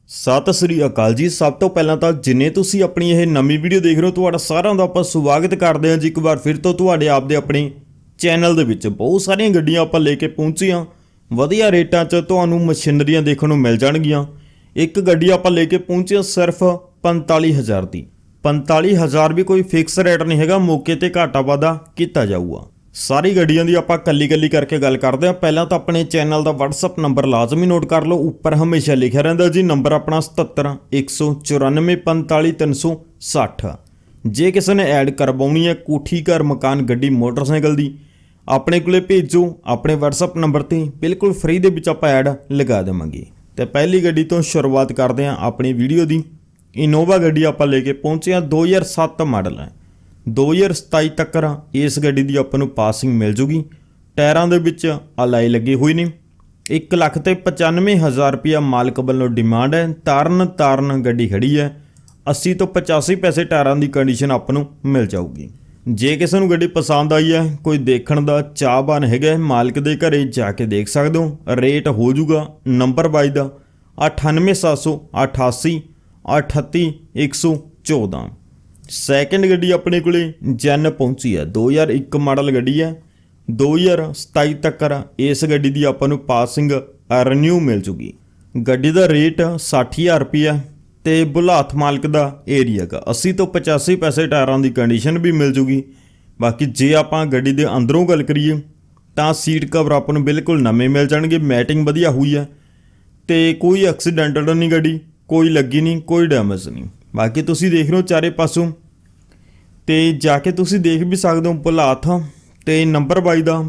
सत श्री अकाल जी। सब तो पहला तो जिन्हें तुसी अपनी यह नवी वीडियो देख रहे हो तुहाडा सारिआं दा आपां स्वागत करते हैं जी। एक बार फिर तो तुहाडे आपदे अपने चैनल दे विच बहुत सारियां गड्डियां आपां लेके पहुंचे हाँ। वधिया रेटां 'च तुहानूं मशीनरियां देखण नूं मिल जाणगीਆਂ। एक गड्डी आपां लेके पहुंचे सिर्फ 45,000 दी। 45,000 भी कोई फिक्स रेट नहीं हैगा, मौके ते घाटा वाधा कीता जाऊगा। सारी गड्डियां दी आपां कल्ली कल्ली करके गल करते हैं। पहला तो अपने चैनल का WhatsApp नंबर लाजमी नोट कर लो, उपर हमेशा लिखा रहिंदा जी। नंबर अपना 77 194 45 360। जे किसी ने ऐड करवाउणी है कोठी घर मकान गड्डी मोटरसाइकिल दी अपने कोले भेजो। अपने WhatsApp नंबर ते बिल्कुल फ्री दे विच आपां ऐड लगा देवांगे। तो पहली गड्डी तो शुरुआत करते हैं अपनी वीडियो की। इनोवा गड्डी आपां लेके पहुंचे हैं, 2007 मॉडल है। 2027 तक इस गड्डी की आपां नूं पासिंग मिल जूगी। टायरां दे विच अलाई लगे हुए ने। 1,95,000 रुपया मालिक वालों डिमांड है। तारन गड्डी खड़ी है। 80 तो 85 पैसे टायरां की कंडीशन आपां नूं मिल जाऊगी। जे किसी नूं गड्डी पसंद आई है, कोई देखण दा चाहवान है, मालिक दे घरे जाके देख सकते हो। रेट हो जूगा नंबर बाई दा 98,788 38 114। सैकेंड गड्डी अपने कोले जैन पहुंची है। 2001 मॉडल गड्डी है। 2027 तक इस गड्डी की आपां नूं पासिंग रिन्यू मिल जूगी। गड्डी का रेट 60,000 रुपया तो बुलाथ मालिक का एरिया का 80 तो 85 पैसे टायरां की कंडीशन भी मिल जूगी। बाकी जे आपां गड्डी के अंदरों गल करिए तो सीट कवर आपां नूं बिल्कुल नवे मिल जाणगे। मैटिंग वधिया हुई है तो कोई एक्सीडेंटल नहीं गड्डी, कोई लगी नहीं, कोई डैमेज नहीं। बाकी तुसी देख रहे हो चारे पासों तो जाके तुसी देख भी सकते हो। बुलाथ तो नंबर बाई का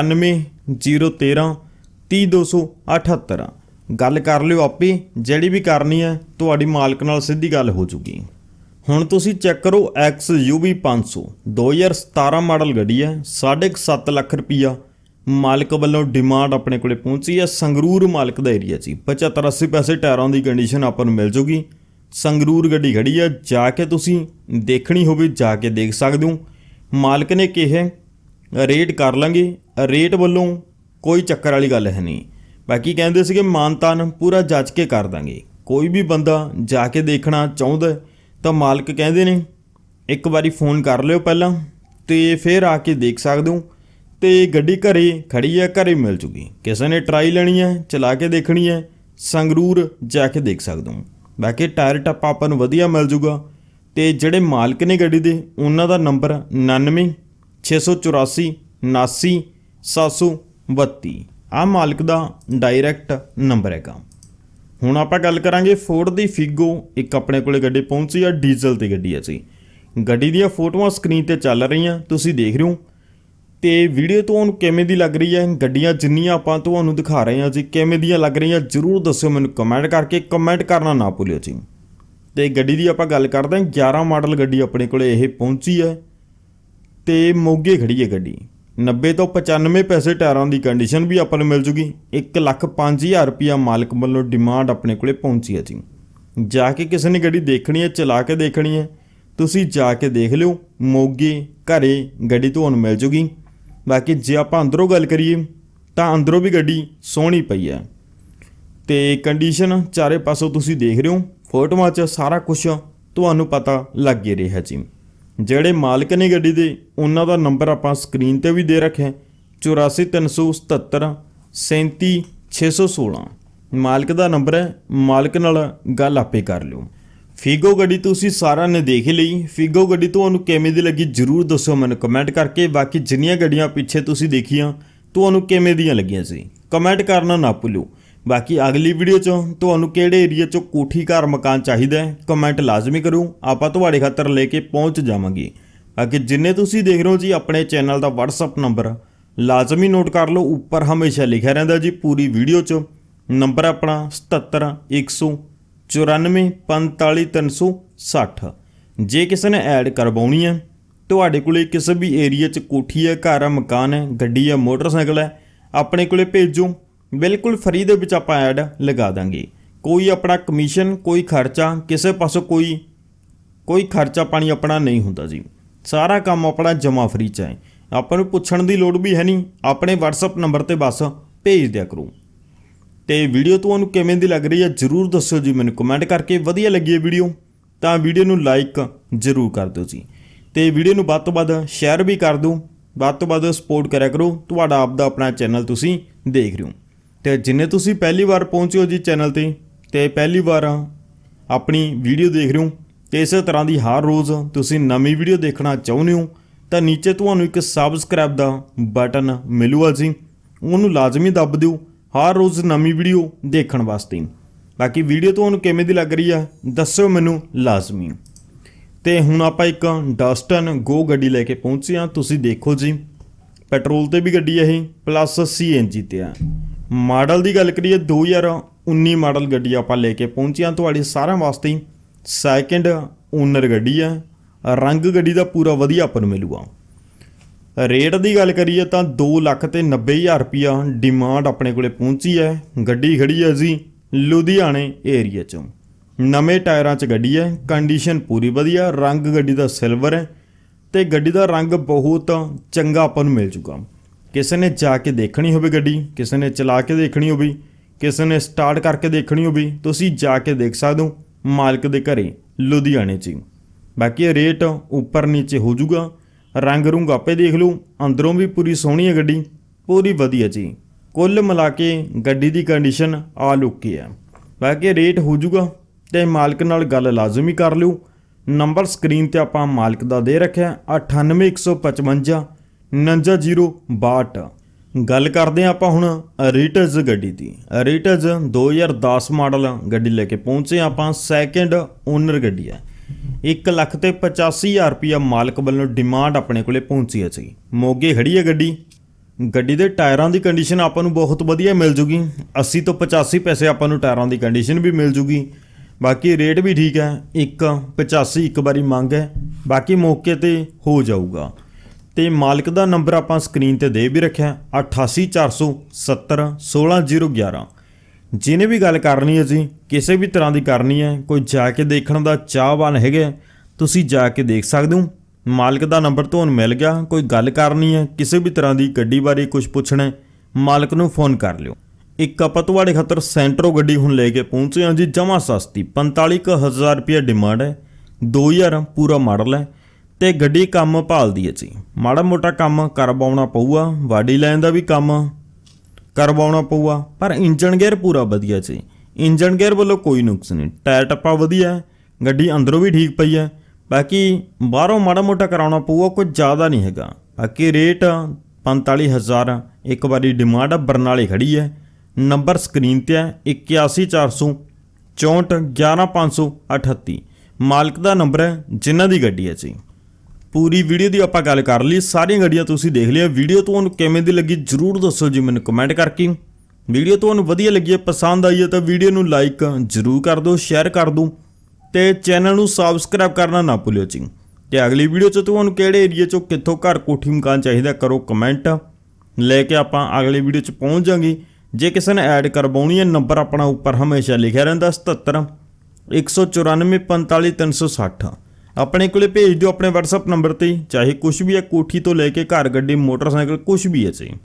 95 013 30 278। गल कर लियो आपे, जिहड़ी भी करनी है तुहाडी मालिक नाल सीधी गल हो जूगी। हुण तुसी चेक करो XUV 500 2017 मॉडल गड्डी है। 7.5 लाख रुपया मालिक वालों डिमांड अपने कोले पहुंची है। संगरूर मालिक का एरिया जी। 75-80 पैसे टायरां की कंडीशन आपां नूं मिल जूगी। संगरूर गड्डी खड़ी है। जाके तुसी देखनी होवे जाके देख सकते हो। मालिक ने कहे रेट कर लांगे, रेट वालों कोई चक्कर वाली गल है नहीं। बाकी कहते सीगे मानतान पूरा जच के कर देंगे। कोई भी बंदा जाके देखना चाहुंदा तो मालिक कहते ने एक बारी फोन कर लियो पहला तो फिर आके देख सकते हो। तो गड्डी घरे खड़ी है, घरे मिल जूगी। किसी ने ट्राई लेनी है, चला के देखनी है, संगरूर जाके देख सकते हो। बाकी टायर टप आपां नूं वधिया मिल जूगा। तो जिहड़े मालिक ने गड्डी दे उन्हां दा नंबर 99 684 79 732 आ मालिक दा डायरैक्ट नंबर हैगा। हुण आपां गल करांगे फोर्ड दी फिगो। एक अपने कोले गड्डी पहुंची है, डीजल ते गड्डी है जी। गड्डी दीयां फोटोआं स्क्रीन ते चल रही तुसीं देख रहे हो। तो वीडियो तुहानूं किवें दी लग रही है, गड्डियां जिन्नियां आपां तुहानूं दिखा रहे हैं जी किवें दियां लग रही हैं, जरूर दस्सिओ मैनूं कमेंट करके। कमेंट करना ना भुल्लिओ जी। तो गड्डी दी आपां गल करते हैं। 11 मॉडल गड्डी अपने कोले यह पहुंची है तो मोगे खड़ी है गड्डी। 90 तो 95 पैसे टायरां की कंडीशन भी आपां नूं मिल जूगी। 1,05,000 रुपया मालिक वालों डिमांड अपने कोले पहुंची है जी। जाके किसी ने गड्डी देखनी है, चला के देखनी है, तुसीं जाके देख लिओ। मोगे घरे गड्डी तुहानूं मिल जूगी। बाकी जे आपां अंदरों गल करिए तो अंदरों भी गड्डी सोहनी पई है। तो कंडीशन चारे पासों तुसीं देख रहे हो। फोटोआं च सारा कुछ तुहानूं पता लग ही रहा जी। जिहड़े मालिक ने गड्डी दे उन्हां दा नंबर आपां स्क्रीन ते भी दे रखे 84 377 37 616। मालिक दा नंबर है। मालिक नाल गल आपे कर लिओ। फिगो गड्डी तुसीं सारिआं ने देख ही लई। फिगो गड्डी तुहानूं किवें दी लगी जरूर दस्सो मैनूं कमेंट करके। बाकी जिन्नियां गड्डियां पिछे तुसीं देखियां तुहानूं किवें दियां लगियां सी कमेंट करना ना भुल्लो। बाकी अगली वीडियो च तुहानूं किहड़े एरिया चों कोठी घर मकान चाहिदा है कमेंट लाजमी करो, आपां तुहाडे खातर लेके पहुंच जावांगे। बाकी जिन्ने तुसीं देख रहे हो जी अपने चैनल का WhatsApp नंबर लाजमी नोट कर लो, उपर हमेशा लिखा रहिंदा जी पूरी वीडियो च। नंबर अपना 77 194 45 360। जे किसी ने ऐड करवाउणी है तुहाडे कोले किसी भी एरिया च कोठी है, घर है, मकान है, गड्डी है, मोटरसाइकिल है, अपने कोले भेजो। बिल्कुल फ्री दे विच आपां ऐड लगा देंगे। कोई अपना कमीशन, कोई खर्चा किसी पासों कोई खर्चा पानी अपना नहीं हुंदा जी। सारा काम अपना जमा फ्री च है। आपां नूं पुछण दी लोड़ भी है नहीं। अपने WhatsApp नंबर ते बस भेज दिया करो। ਤੇ ਵੀਡੀਓ ਤੁਹਾਨੂੰ ਕਿਵੇਂ ਦੀ ਲੱਗ ਰਹੀ ਹੈ ਜਰੂਰ ਦੱਸਿਓ ਜੀ ਮੈਨੂੰ ਕਮੈਂਟ ਕਰਕੇ। ਵਧੀਆ ਲੱਗੀ ਹੈ ਵੀਡੀਓ ਤਾਂ ਵੀਡੀਓ ਨੂੰ ਲਾਈਕ ਜ਼ਰੂਰ ਕਰ ਦਿਓ ਜੀ, ਤੇ ਵੀਡੀਓ ਨੂੰ ਵੱਧ ਤੋਂ ਵੱਧ ਸ਼ੇਅਰ ਵੀ ਕਰ ਦਿਓ। ਵੱਧ ਤੋਂ ਵੱਧ ਸਪੋਰਟ ਕਰਿਆ ਕਰੋ, ਤੁਹਾਡਾ ਆਪਦਾ ਆਪਣਾ ਚੈਨਲ ਤੁਸੀਂ ਦੇਖ ਰਹੇ ਹੋ। ਤੇ ਜਿੰਨੇ ਤੁਸੀਂ ਪਹਿਲੀ ਵਾਰ ਪਹੁੰਚੇ ਹੋ ਜੀ ਚੈਨਲ ਤੇ ਪਹਿਲੀ ਵਾਰ ਆਪਣੀ ਵੀਡੀਓ ਦੇਖ ਰਹੇ ਹੋ ਤੇ ਇਸੇ ਤਰ੍ਹਾਂ ਦੀ ਹਰ ਰੋਜ਼ ਤੁਸੀਂ ਨਵੀਂ ਵੀਡੀਓ ਦੇਖਣਾ ਚਾਹੁੰਦੇ ਹੋ ਤਾਂ ਨੀਚੇ ਤੁਹਾਨੂੰ ਇੱਕ ਸਬਸਕ੍ਰਾਈਬ ਦਾ ਬਟਨ ਮਿਲੂਗਾ ਜੀ, ਉਹਨੂੰ ਲਾਜ਼ਮੀ ਦੱਬ ਦਿਓ ਹਰ ਰੋਜ਼ ਨਵੀਂ ਵੀਡੀਓ ਦੇਖਣ ਵਾਸਤੇ। ਬਾਕੀ ਵੀਡੀਓ ਤੁਹਾਨੂੰ ਕਿਵੇਂ ਦੀ ਲੱਗ ਰਹੀ ਆ ਦੱਸਿਓ ਮੈਨੂੰ ਲਾਜ਼ਮੀ। ਤੇ ਹੁਣ ਆਪਾਂ ਇੱਕ ਡਸਟਨ ਗੋ ਗੱਡੀ ਲੈ ਕੇ ਪਹੁੰਚੇ ਹਾਂ। ਤੁਸੀਂ ਦੇਖੋ ਜੀ ਪੈਟਰੋਲ ਤੇ ਵੀ ਗੱਡੀ ਇਹ ਪਲੱਸ CNG ਤੇ ਆ। ਮਾਡਲ ਦੀ ਗੱਲ ਕਰੀਏ 2019 ਮਾਡਲ ਗੱਡੀ ਆਪਾਂ ਲੈ ਕੇ ਪਹੁੰਚੇ ਹਾਂ ਤੁਹਾਡੇ ਸਾਰਿਆਂ ਵਾਸਤੇ। ਸੈਕਿੰਡ ਓਨਰ ਗੱਡੀ ਆ। ਰੰਗ ਗੱਡੀ ਦਾ ਪੂਰਾ ਵਧੀਆ ਆਪਾਂ ਨੂੰ ਮਿਲੂਗਾ। रेट की गल करिए तो 2,90,000 रुपया डिमांड अपने को पहुंची है। गड्डी खड़ी है जी लुधियाने एरिया चों, नवे टायरां च गड्डी है, कंडीशन पूरी वधिया। रंग गड्डी का सिल्वर है तो गड्डी का रंग बहुत चंगा अपन मिल जूगा। किसी ने जाके देखनी हो गड्डी, किसी ने चला के देखनी हो, किसी ने स्टार्ट करके देखनी हो, तुसीं जाके देख सकते हो मालिक के घरे लुधियाने च। बाकी रेट उपर नीचे हो जूगा। रंग रूंग आपे देख लो, अंदरों भी पूरी सोहनी है गड्डी, पूरी वधिया जी। कुल मिला के गड्डी की कंडीशन आल ओके है। बाकी रेट हो जूगा तो मालिक नाल गल लाजमी कर लो। नंबर स्क्रीन ते आपां मालिक दा दे रखा 9815 49 गल करते हैं आपां हुण रीटज गड्डी की। रीटज 2010 मॉडल गड्डी लेके पहुंचे आपां। सैकेंड ओनर गड्डी है। 1,85,000 रुपया मालिक वालों डिमांड अपने को पहुंची है जी। मोगे खड़ी है गड्डी। गड्डी के टायरों की कंडीशन आपां नूं बहुत वधिया मिल जूगी। 80 तो 85 पैसे आपां नूं टायरों की कंडीशन भी मिल जूगी। बाकी रेट भी ठीक है। 1,85 एक बारी मंग है, बाकी मौके ते हो जाऊगा। तो मालिक का नंबर आपां स्क्रीन ते दे भी रखा 88,470 16,011। जिन्हें भी गल करनी है जी, किसी भी तरह की करनी है, कोई जाके देखने का चाहवान है, तुसी जाके देख सकते हो। मालिक का नंबर तुहानूं मिल गया। कोई गल करनी है, किसी भी तरह की गड्डी बारे कुछ पूछना है, मालिक नूं फोन कर लियो। एक आपां तुहाडे खातर सेंट्रो गड्डी हुण लेके पहुंचे हैं जी, जमा सस्ती 45,000 रुपया डिमांड है। 2000 पूरा मॉडल है तो गड्डी काम भालदी है जी। माड़ा मोटा काम करवाउणा पऊगा, वाडी लैन का भी काम करवाउणा पऊगा, पर इंजन गेयर पूरा वधिया जी। इंजन गेयर वालों कोई नुक्स नहीं, टायर टप्पा वधिया है, गड्डी अंदरों भी ठीक पई है। बाकी बाहरों माड़ा मोटा कराउणा पऊगा, कोई ज़्यादा नहीं हैगा। बाकी रेट 45,000 एक बारी डिमांड है। बरनाले खड़ी है। नंबर स्क्रीन ते है 81,464 11,538 मालिक का नंबर है, जिन्हां दी गड्डी है जी। पूरी वीडियो की आपां गल कर ली, सारी गड्डियां तुसीं देख लिया। वीडियो तुहानूं किवें दी लगी जरूर दस्सो जी मैनूं कमेंट करके। वीडियो तुहानूं वधिया लगी है, पसंद आई है तो वीडियो नूं लाइक जरूर कर दो, शेयर कर दो तो चैनल नूं सबसक्राइब करना ना भुल्लिओ जी। तो अगली वीडियो च तुहानूं किहड़े एरिए चों कित्थों घर कोठी मकान चाहिए करो कमेंट, लैके आपां अगली वीडियो च पहुँच जाएंगे। जे किसी ने ऐड करवाउणी है, नंबर अपना उपर हमेशा लिखा रहिंदा 77 194 45 360 अपने को भेज दो अपने WhatsApp नंबर पर। चाहे कुछ भी है, कोठी तो लेके घर, गड्डी, मोटरसाइकिल कुछ भी है जी।